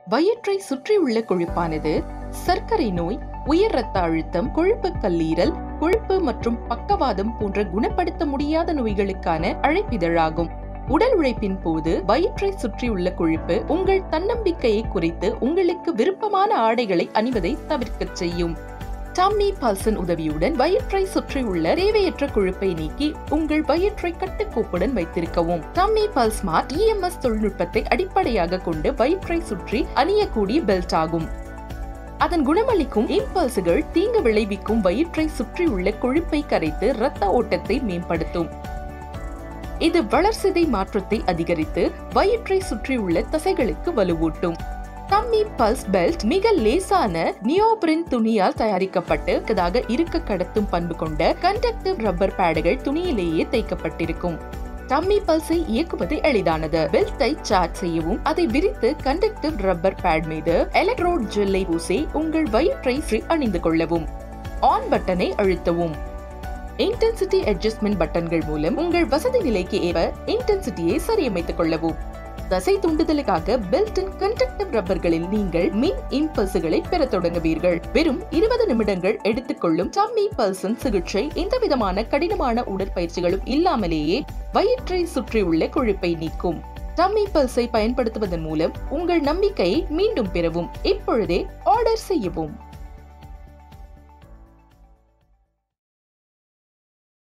வயிற்றை சுற்றியுள்ள கொழுப்பானது சர்க்கரை நோய், உயர் இரத்த அழுத்தம், கொழுப்பு கல்லீரல், கொழுப்பு மற்றும் பக்கவாதம் போன்ற குணப்படுத்த முடியாத நோய்களுக்கான அழைப்பிதழாகும். உடல் உழைப்பின் போது வயிற்றை சுற்றியுள்ள கொழுப்பு உங்கள் தன்னம்பிக்கையை குறைத்து உங்களுக்கு விருப்பமான ஆடைகளை அணிவதை தவிர்க்க செய்யும். டம்மி பல்ஸின் உதவியுடன் வயிற்றை சுற்றியுள்ள தேவையற்ற கொழுப்பை நீக்கி உங்கள் வயிற்றை கட்டுக்கோப்புடன் வைத்திருக்கவும். டம்மி பல்ஸ் ஸ்மார்ட் EMS தொழில்நுட்பத்தை அடிப்படையாக கொண்டு வயிற்றை சுற்றி அணியக்கூடிய பெல்ட் ஆகும். அதன் குணமளிக்கும் இம்பல்சுகள் தீங்கு விளைவிக்கும் வயிற்றை சுற்றியுள்ள கொழுப்பை கரைத்து இரத்த ஓட்டத்தை மேம்படுத்தும். இது வளர்சிதை மாற்றத்தை அதிகரித்து வயிற்றை சுற்றியுள்ள தசைகளுக்கு வலுவூட்டும். டம்மி பல்ஸ் பெல்ட் மிக லேசான நியோபிரின் துணியால் தயாரிக்கப்பட்டு இருக்க கடத்தும் பண்பு கொண்ட கண்டக்டிவ் ரப்பர் பேடுகள் துணியிலேயே தைக்கப்பட்டிருக்கும். டம்மி பல்ஸை இயக்குவது எளிதானது. பெல்ட்டை சார்ஜ் செய்யவும் அதை விரித்து கண்டக்டிவ் ரப்பர் பேட் மீது எலக்ட்ரோட் ஜெல்லை பூசி உங்கள் வயிற்றை அணிந்து கொள்ளவும். ஆன் பட்டனை அழுத்தவும். இன்டென்சிட்டி அட்ஜஸ்ட்மெண்ட் பட்டன்கள் மூலம் உங்கள் வசதி நிலைக்கு ஏற்ப இன்டென்சிட்டியை சரியமைத்துக் கொள்ளவும். தசை தூண்டுதலுக்காக பெல்ட்டின் கண்டக்டிவ் ரப்பர்களில் நீங்கள் மின் இம்பல்சுகளை பெற தொடங்குவீர்கள். வெறும் 20 நிமிடங்கள் எடுத்துக்கொள்ளும் டம்மி பல்ஸின் சிகிச்சை எந்தவிதமான கடினமான உடற்பயிற்சிகளும் இல்லாமலேயே வயிற்றை சுற்றியுள்ள கொழுப்பை நீக்கும். டம்மி பல்ஸை பயன்படுத்துவதன் மூலம் உங்கள் நம்பிக்கையை மீண்டும் பெறவும். இப்பொழுதே ஆர்டர் செய்யவும்.